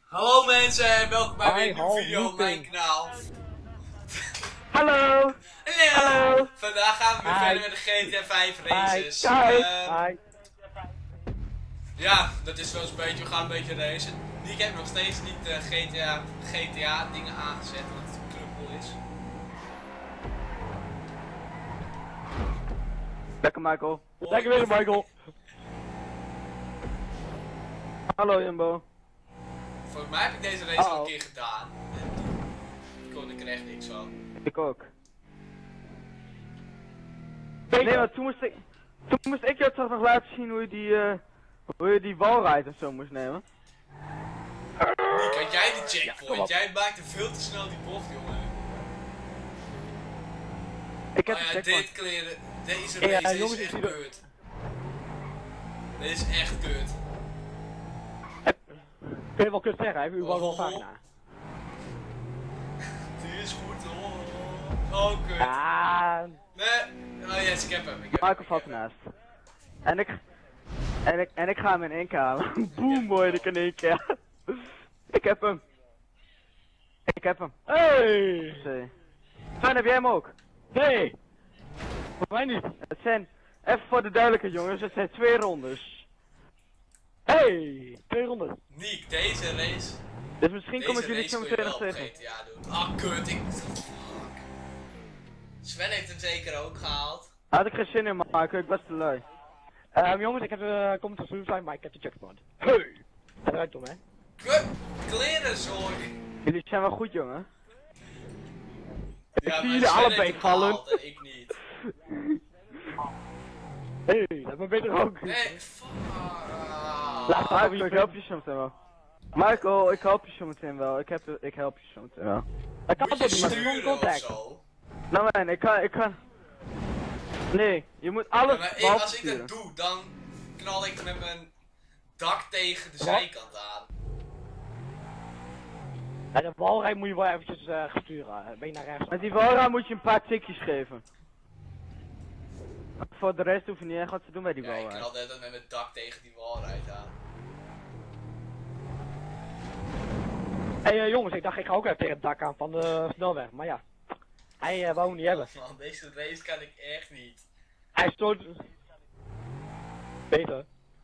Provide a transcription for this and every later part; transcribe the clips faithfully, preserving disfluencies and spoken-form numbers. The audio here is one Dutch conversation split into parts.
Hallo mensen en welkom bij Hi, weer een nieuwe hallo, video op mijn looping. kanaal. Hallo! Hallo! Hallo. Vandaag gaan we weer Hi. verder met de G T A vijf races. Hi. Ehm, Hi. ja, dat is wel eens een beetje, we gaan een beetje racen. Ik heb nog steeds niet de G T A, G T A dingen aangezet, want het kruppel is. Lekker Michael. Lekker weer, Michael. Hallo Jumbo. Volgens mij heb ik deze race al Uh-oh. een keer gedaan. Ik kon er echt niks van. Ik ook. Peter. Nee, maar toen moest ik, toen moest ik jou toch nog laten zien hoe je die, eh, hoe je die walride of zo moest nemen. Nick, had jij de kom checkpoint? op. Jij maakte veel te snel die bocht, jongen. Ik heb Oh de ja, checkpoint. dit kleren, deze Ja, race jongens, is ik echt zie dat- kut. Dit is echt kut. Kun je wel kut zeggen, hè? U wou wel vaak na. Die is goed, oh, oh kut. Ja, Nee, oh yes, ik heb hem. Ik heb Michael hem, ik valt heb hem. ernaast. En ik, en ik, en ik ga hem in één keer halen. Boom mooi, ik in één keer. Ik heb hem. Ik heb hem. hey! Zee. Sven, heb jij hem ook? Nee! Voor mij niet. Het zijn, even voor de duidelijkheid jongens, het zijn twee rondes. Hey! Twee ronden. Nick, deze race. Dus misschien kom ik Deze jullie race zo kun je meteen wel nog op tegen. G T A doen. Ah, kut, ik. Fuck. Sven heeft hem zeker ook gehaald. Had ik geen zin in Michael, ik was te lui. Ehm jongens, ik heb de comment op zijn, maar ik heb de checkpoint. Hey! Dat ruikt om, hè? Kut, kleren zooi. Jullie zijn wel goed jongen. Ja, zie maar jullie Sven allebei heeft hem vallen. gehaald en ik niet. Hey, dat me beter ook. Nee, fuck. Laat maar Michael, ik help je zo meteen wel. Michael, ik help je zo meteen wel. Ik, heb, ik help je zo meteen wel. Dat kan Moet toch je niet, maar gewoon sturen of contact. zo? Nou man, ik kan, ik kan. Nee, je moet Ja, alles maar ik, behalve als ik sturen. dat doe, dan knal ik met mijn dak tegen de Wat? zijkant aan. Ja, de walrij moet je wel eventjes uh, sturen. Ben je naar rechts? Met die walra moet je een paar tikjes geven. Voor de rest hoef je niet echt wat te doen bij die Ja, ik walra. knal net met mijn dak tegen die walruit aan. Hé hey, uh, jongens, ik dacht ik ga ook even tegen het dak aan van de snelweg, maar ja. Hij uh, wou hem niet hebben. Man, deze race kan ik echt niet. Hij stoot... Beter.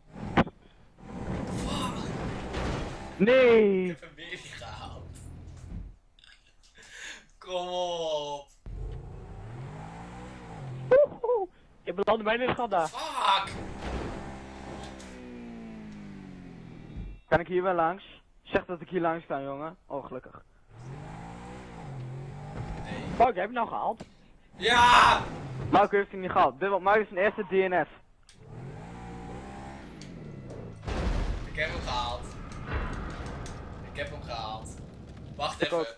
Fuck, Nee! ik heb hem weer niet gehaald. Kom op. Woehoe. Ik belandde bijna in het gat daar. Fuck. Kan ik hier wel langs? Zeg dat ik hier langs kan jongen. Oh gelukkig. Nee. Fuck, heb je nou gehaald? Ja! Marco heeft hem niet gehad. Dit wordt Marco zijn eerste D N F. Ik heb hem gehaald. Ik heb hem gehaald. Wacht Ik even. ook.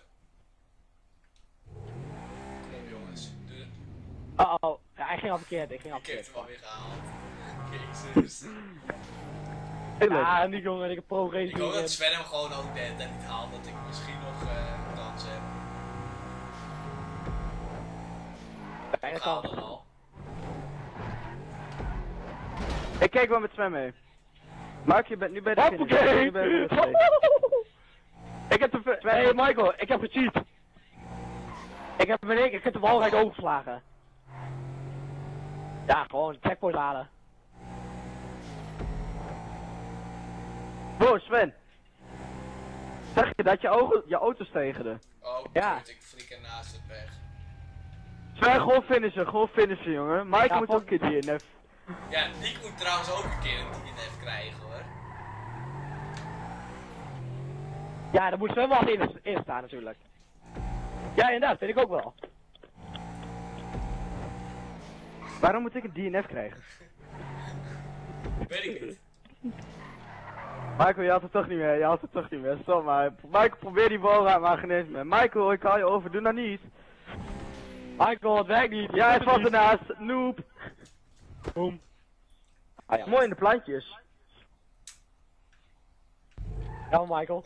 Kom op jongens. Doe het. Uh oh, ja, hij ging al verkeerd, ik ging al Ik heb verkeerd. hem alweer gehaald. Jezus. Heel leuk. Ja, niet jongen, ik heb pro race Ik hoop dat niet. Sven hem gewoon ook net en niet haalt. Dat ik misschien nog eh kans heb. Ja, Ik dat haal kan. hem al. Ik kijk wel met Sven mee. Mark, je bent nu bij de finish. Je bent Hoppakee! nu bij de finish. Ik heb de fi- Hé hey, Michael, ik heb gecheat. Ik heb, ben ik, ik heb de walrijk overgeslagen. Ja, gewoon checkpoint halen. Wow, Sven. Zeg je dat je, ogen, je auto stegende? Oh, Ja. kut, ik flik ernaast het weg. Sven, gewoon finishen, gewoon finishen jongen. Mike Ja, moet van- ook een keer D N F. Ja, Nick moet trouwens ook een keer een D N F krijgen hoor. Ja, daar moet Sven wel in, in staan natuurlijk. Ja, inderdaad, vind ik ook wel. Waarom moet ik een D N F krijgen? Weet ik niet. Michael, je had het toch niet meer, je had het toch niet meer. Stop maar. Michael, probeer die bal aan, maar geen eens meer. Michael, ik haal je over, doe dat niet. Michael, het werkt niet. Ja, hij valt ernaast, noob. Boom. Ah, ja. Mooi in de plantjes. Ja, Michael.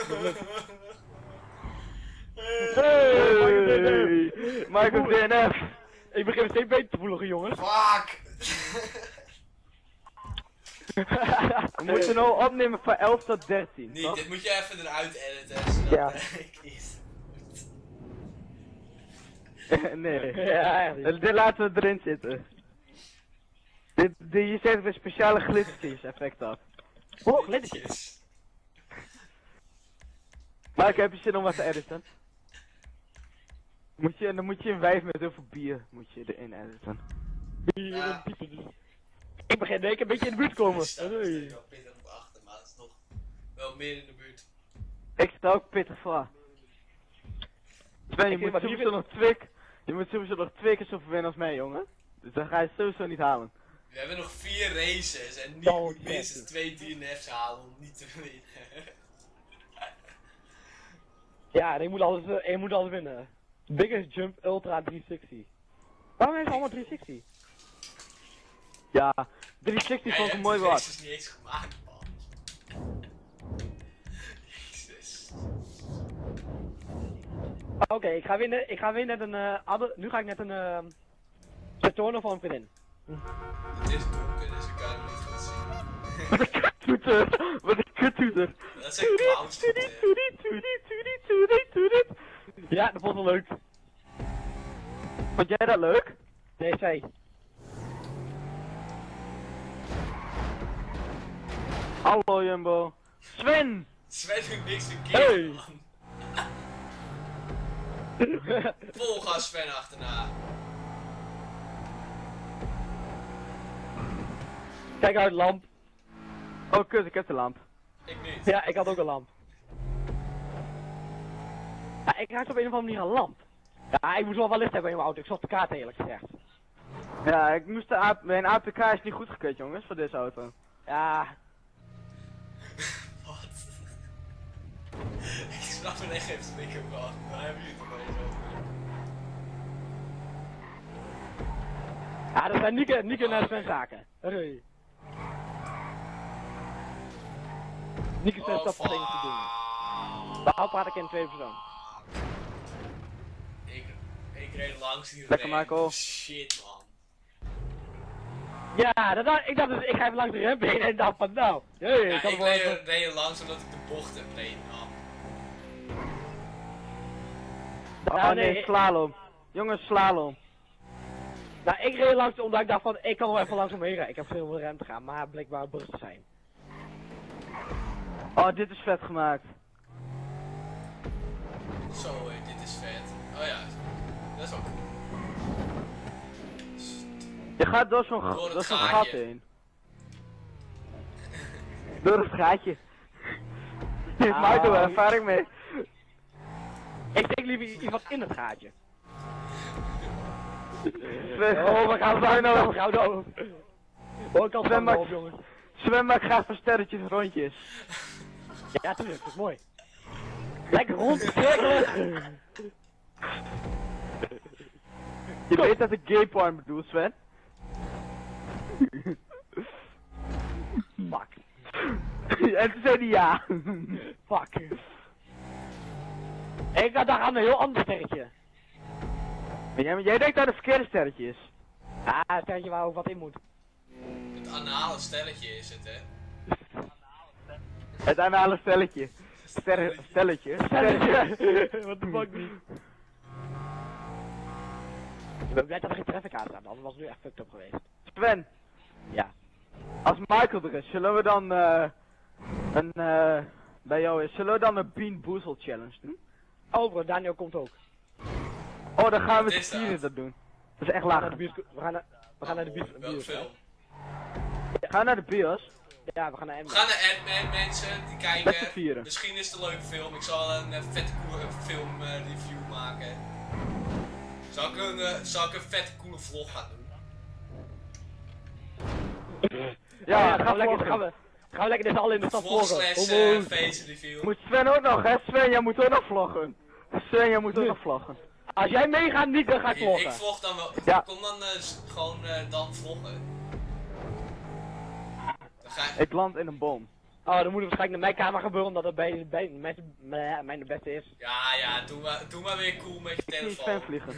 Hey, Michael D N F. Ik begin me steeds beter te voelen, jongens. Fuck! We moeten nou opnemen van elf tot dertien. Niet, toch? dit moet je even eruit editen, zodat Ja. eh, ik niet. Nee. Ja, echt niet. Dit laten we erin zitten. Dit, dit, je zet weer speciale glittertjes effect af. Oh, glittertjes. Yes. Maar ik heb je zin om wat te editen. Moet je, dan moet je een wijf met heel veel bier moet je erin editen. Ja. Ik begin denk ik een beetje in de buurt komen. Er staat er Hey. steeds wel pittig op achter, maar het is nog wel meer in de buurt. Ik sta ook pittig voor. Sven, je Ik moet vind wat sowieso hier- nog twee keer, je moet sowieso nog twee keer zoveel winnen als mij, jongen. Dus dan ga je het sowieso niet halen. We hebben nog vier races en niet Dat moet is minstens heftig. twee D N F's halen om niet te winnen. Ja, en ik moet alles, eh, ik moet alles winnen. Biggest Jump Ultra driehonderdzestig. Waarom is het allemaal driehonderdzestig? Ja, driehonderdzestig vond ik een mooi woord. woord. Dat is niet eens gemaakt, man. Jezus. Oké, ik ga weer net, ik ga weer net een, eh, ander, nu ga ik net een, eh, returner van een vriendin. Het is donker, dus ik kan hem niet goed zien. Wat een kuttoeter! Wat een kuttoeter! Dat is een clowns. Ja, dat vond ik wel leuk. Vond jij dat leuk? Nee, zij. Hallo Jumbo. Sven! Sven doet niks verkeerd, Hey. man. Vol gas Sven achterna. Kijk uit, lamp. Oh kut, ik heb de lamp. Ik niet. Ja, ik had ook een lamp. Ja, ik had op een of andere manier een lamp. Ja, ik moest wel wel licht hebben in mijn auto. Ik zag de kaart eerlijk gezegd. Ja, ik moest de A P, mijn A P K is niet goedgekeurd jongens, voor deze auto. Ja, Wat? Ik snap er echt geen sticker van. Waar hebben jullie het ineens over? ja dat zijn Nieke, Nieke naar Sven zaken. Hey. Nieke Sven Oh, staat wat dingen te doen. fuck. Waarom praat ik in tweede persoon? Ik, ik reed langs die Lekker, rem. Michael. Shit, man. Ja, dat, dacht- ik dacht dus, ik ga even langs de rem heen en dacht van nou. Hey, Ja, ik kan ik wel even... reed, reed langs omdat ik de bocht heb reed. man. Oh Nou, nee, nee, slalom. Jongens, slalom. Nou, ik reed langs omdat ik dacht van, ik kan wel even langs omheen rijden. Ik heb veel rem te gaan, maar blijkbaar brug te zijn. Oh, dit is vet gemaakt. Zo, hé, dit is vet. Oh ja, dat is wel cool. Je gaat door zo'n Door het door zo'n gaatje. gat heen. Door het gaatje. Hier heeft Ah. Michael wel ervaring mee. Ik steek liever i- iemand in het gaatje. Sven, Oh, we gaan Sven, zo nou- we gaan zo. Oh, ik kan Sven het maakt- op, jongens. Sven maakt graag van sterretjes rondjes. Ja, tuurlijk, dat is mooi. Lekker rondcirkelen. Je weet dat ik gay porn bedoel, Sven? Fuck. En toen zei hij ja. Fuck. Ik dacht aan een heel ander sterretje. Maar jij, jij denkt dat het verkeerde sterretje is. Ah, een sterretje waar ook wat in moet. Het anale stelletje is het, hè? Het anale stelletje. Ster stelletje. Stelletje. What the fuck niet. Ik ben blij dat er geen traffic aan staat, anders was het nu echt fucked up geweest. Sven, Ja. als Michael er is, zullen we dan eh een eh bij jou is, zullen we dan een Bean Boozle challenge doen? Oh bro, Daniel komt ook. Oh, dan gaan we Wat de is dat? vieren dat doen. Dat is echt We gaan naar lachen. de bioscoop. We gaan naar, we gaan naar de bios- Welke bios. film? Ga naar de bios. Ja, we gaan naar We M. gaan naar Ant-Man, mensen, die Met z'n kijken. vieren. Misschien is het een leuke film. Ik zal een uh, vette coole film eh, review maken. Zal ik, een, uh, zal ik een vette coole vlog gaan doen? Ja, Ja, dan gaan we lekker, dan gaan we, gaan we lekker dit al in de stad Vlog vloggen. slash Homo's. uh, face review. Moet Sven ook nog, hè? Sven, jij moet ook nog vloggen. Sven, jij moet ook nog vloggen. Als jij meegaat niet, dan ga ik Ik, ik vloggen. vlog dan wel. Ja. Kom dan uh, s- gewoon uh, dan vloggen. Dan ga ik. Ik land in een boom. Oh, dan moet het waarschijnlijk naar mijn kamer gebeuren, omdat het bij, bij mensen, mij mijn de beste is. Ja, ja, doe maar, doe maar weer cool met je Ik zie Sven telefoon. vliegen.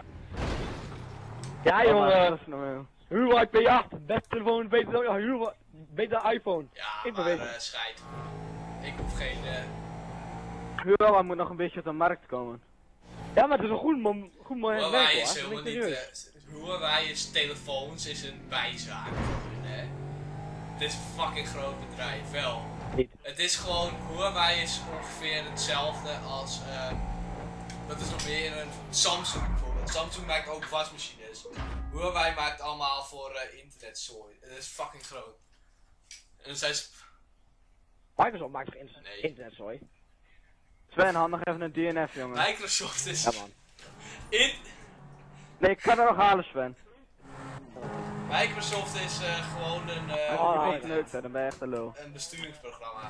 Ja Oh, maar jongen, dat is nog wel. Huawei P acht, beste telefoon, beter dan ja, Huawei. beter dan iPhone. Ja, Ik maar bewezen. uh, scheid. Ik hoef geen... Uh... Huawei moet nog een beetje op de markt komen. Ja, maar het is een goed, mom goed moment. Huawei is helemaal niet... Uh, Huawei is telefoons, is een bijzaak voor hun, hè. Het is een fucking groot bedrijf, wel. Niet. Het is gewoon... Huawei is ongeveer hetzelfde als... Uh, dat is nog meer een Samsung bijvoorbeeld. Samsung maakt ook wasmachines. Huawei maakt allemaal voor uh, internetzooi. Het is fucking groot. En dan zijn ze... Microsoft maakt toch internet, Nee. internet sorry. Sven, hand nog even een D N F, jongen. Microsoft is... Ja man. In... Nee, ik kan er nog halen, Sven. Microsoft is uh, gewoon een... Uh, Als je Oh, niet ja. neukt, hè, dan ben je echt een lul. een besturingsprogramma.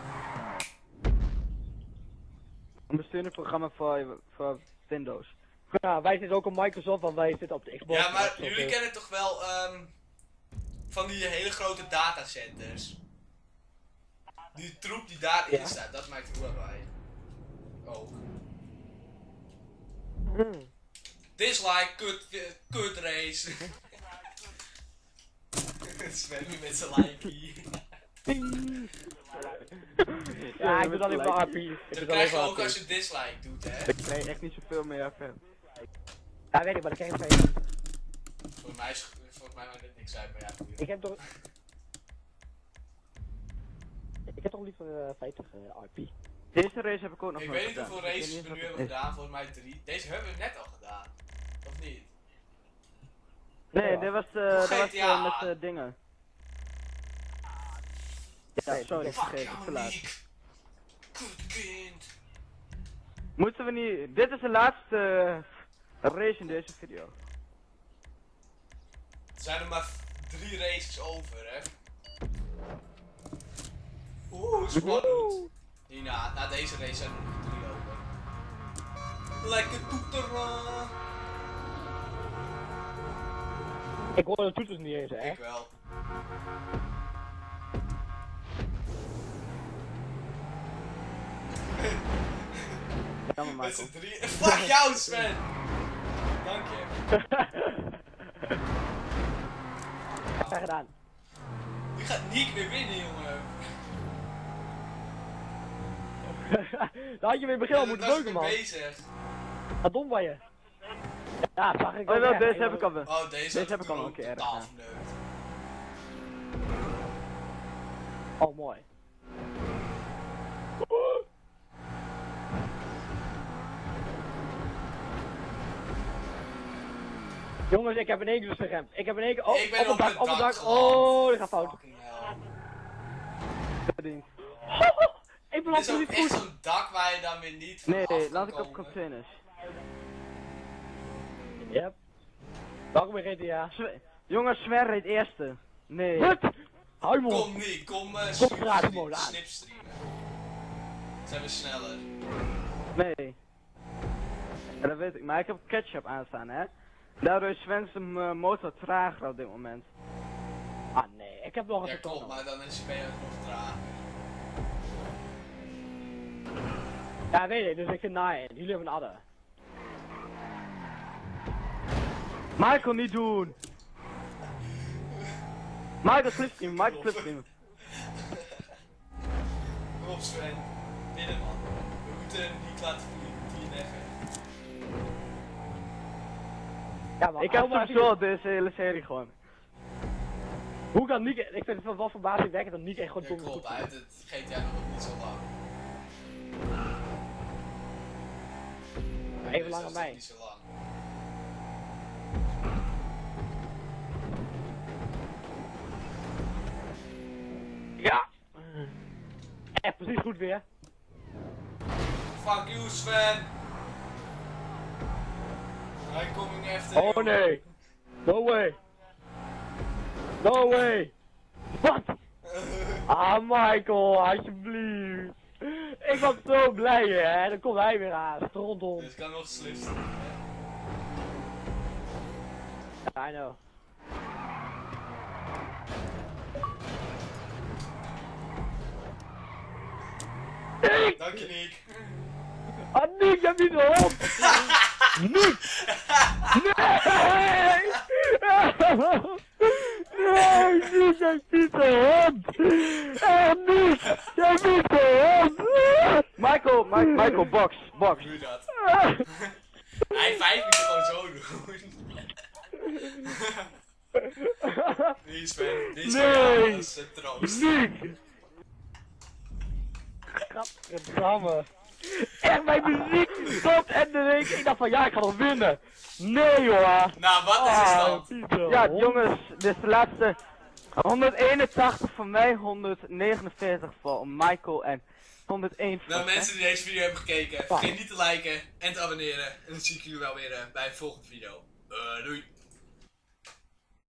Een besturingsprogramma voor, voor Windows. Ja, wij zitten ook op Microsoft, want wij zitten op de Xbox. Ja, maar Microsoft, jullie dus. kennen toch wel um, van die hele grote datacenters. Die troep die daarin Ja. staat, dat maakt Huawei. Ook. Hmm. Dislike, kut, kut race. Sven nu met zijn likey. Ja, ik doe dan even de R P. Ik Dat doe dan krijg je even ook R P. als je dislike doet, hè. Ik krijg echt niet zoveel meer F M. Ja, weet ik, maar dat krijg ik van Volgens mij, is, volgens mij maakt het niks uit, maar ja, boeien. Ik heb toch... Ik heb toch liever uh, vijftig uh, R P. Deze race heb ik ook nog Ik nooit weet niet gedaan. hoeveel Ik weet races niet we wat nu het hebben is. gedaan, volgens mij drie. Deze hebben we net al gedaan. Of niet? Nee, Ja. dit was, uh, dit was G T A. uh, met uh, dingen. Ja, Nee, sorry, dat- Fuck vergeet, jou, te laat. Nick. Kutkind. Moeten we niet... Dit is de laatste uh, race in deze video. Er zijn er maar drie races over, hè. Oeh, spannend. Hierna, na deze race zijn er nog drie over. Lekker toeteren. Ik hoor de toeters niet eens, hè. Ik wel. Jammer, Met Michael. z'n drie. Fuck jou, Sven! Dank je. Graag gedaan. Nu gaat Nick weer winnen, jongen. Daar had je weer in het begin al Ja, moeten daar was ik beuken, mee man. bezig. Wat dom van je. Ja, zag ik Oh ook wel, echt. deze heb ik al wel. Oh, deze, Deze had heb ik al toen een keer totaal ergens, verneukt. Oh, mooi. Jongens, ik heb in één keer dus geremd. Ik heb in één keer... Oh, Ik ben op het op dak, het op het dak dak. Oh, dit gaat fout. Fucking hell. Verdiend. Ik ben Dit is absoluut ook niet echt goed. zo'n dak waar je dan weer niet van af Nee, kan laat ik op komen. containers. Yep. Welkom in G T A. Sven- Jongens, Sven reed eerste. Nee. Wat? Hou je mond. Kom niet, kom uh, Kom graag gewoon aan. snipstreamen. Zijn we sneller. Nee. Ja, dat weet ik, maar ik heb ketchup aanstaan, hè. Daardoor is Sven zijn uh, motor trager op dit moment. Ah nee, ik heb nog een Ja seconde. klopt, maar dan is ben je nog traag. Ja, weet ik, dus ik zit na in. Jullie hebben een adder. Michael, niet doen! Michael clipstream, Michael clipstream. Kom op Sven, binnen man. We moeten hem niet laten vliegen, die neffen. Ja, man. Ik heb hou maar sowieso zien. deze hele serie gewoon. Hoe kan Nick... Ik vind het wel wel verbazingwekkend dat Nick echt gewoon Ja dom goed klopt, uit het G T A nog niet zo lang. Even Dus lang dat aan is mij. niet zo lang. Ja! Echt precies goed weer. Fuck you Sven! I'm coming after Oh you. nee! No way! No way! Wat? Ah Michael, alsjeblieft! Ik was zo blij hè, dan komt hij weer aan, rondom. Dit kan nog slipstream, hè. I know. Nick! Dank je Nick. Ah Nick, je hebt niet de hond! Nick! Nee! Nee, niet, jij ziet de hond! Echt niet! Jij ziet de hond! Michael, Mi Michael, box, box. Doe je dat? Hij vijf moet je gewoon zo doen. Die is fan, die is van jou, Nee. dat is een troost. Muziek! Gadverdamme. Echt, mijn muziek stopt en de week. Ik dacht van ja, ik ga nog winnen. Nee joh. Nou, wat is de Ah, stand? Pieter, Ja, hond. jongens, dit is de laatste. honderdeenentachtig voor mij, honderdnegenenveertig voor Michael en honderdéén voor Nou, Sven. mensen die deze video hebben gekeken, vergeet niet te liken en te abonneren. En dan zie ik jullie wel weer uh, bij een volgende video. Uh, doei!